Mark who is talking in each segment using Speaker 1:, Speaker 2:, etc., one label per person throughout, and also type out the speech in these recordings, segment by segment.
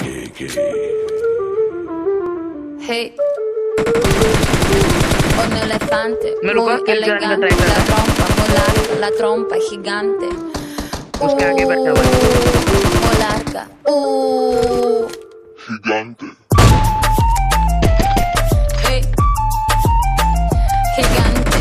Speaker 1: Hey, un elefante
Speaker 2: Me lo
Speaker 1: muy
Speaker 2: puedo escribir en la
Speaker 1: elegante,
Speaker 2: treinta.
Speaker 1: la trompa molar, la trompa gigante.
Speaker 2: Busca aquí per favor.
Speaker 1: Molarca,
Speaker 3: Gigante.
Speaker 1: hey, gigante.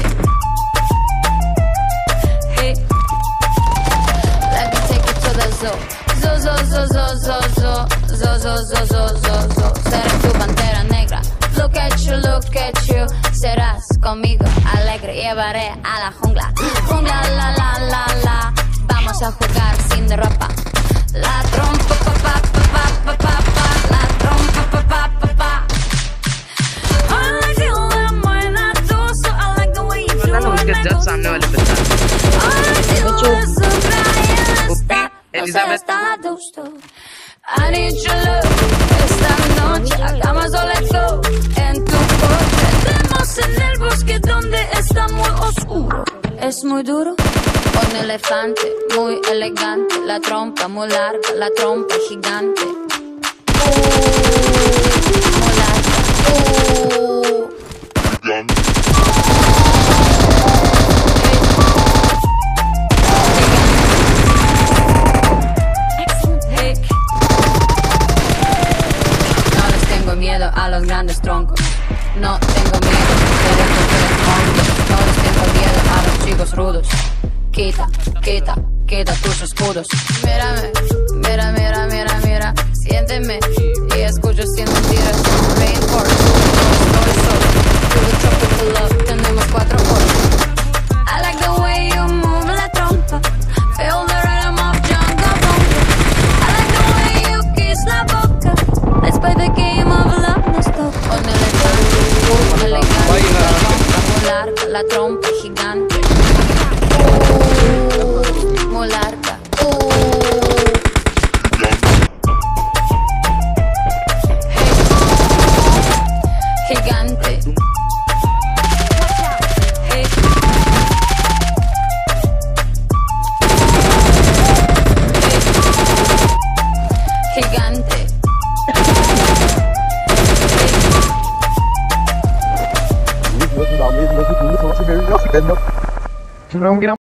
Speaker 1: Hey, let me take you to the zoo. Zoo, zoo, zoo, zoo, zoo, zoo, zoo, zoo, zoo, zoo, zoo, zoo. Seré tu pantera negra. Look at you, serás conmigo alegre. Llevaré a la jungla. Jungla, la, la, la, la. Vamos a jugar sin ropa. La trompa, pa, pa, pa, pa, pa, pa, pa. La trompa, pa, pa, pa, pa. I like the way I'm when I do, so I like the way you do
Speaker 2: Guardando
Speaker 1: it.
Speaker 2: perché già sanno le persone.
Speaker 1: I like the way so bright está.
Speaker 2: Elizabeth.
Speaker 1: I need your love. Esta noche hagamos let's go. En tu coche, entremos en el bosque donde está muy oscuro. Es muy duro. Un elefante muy elegante, la trompa muy larga, la trompa gigante. Muy larga.
Speaker 3: Gigante.
Speaker 1: Hey. No les tengo miedo a los grandes troncos. No tengo miedo de los monstruos. No les tengo miedo a los chicos rudos. Quita, quita, quita tus escudos. Mírame, mira, mira, mira, mira. Siénteme y escucho sin mentiras. Rainforest, no estoy solo. To the tropical love, tenemos 4 horas. I like the way you move la trompa. Feel the rhythm of jungle bongo. I like the way you kiss la boca. Let's play the game of love, let's go. Un elefante, elegante, la trompa muy larga, la trompa gigante. Muy larga. Gigante. Hey. Gigante.
Speaker 4: Şimdi ben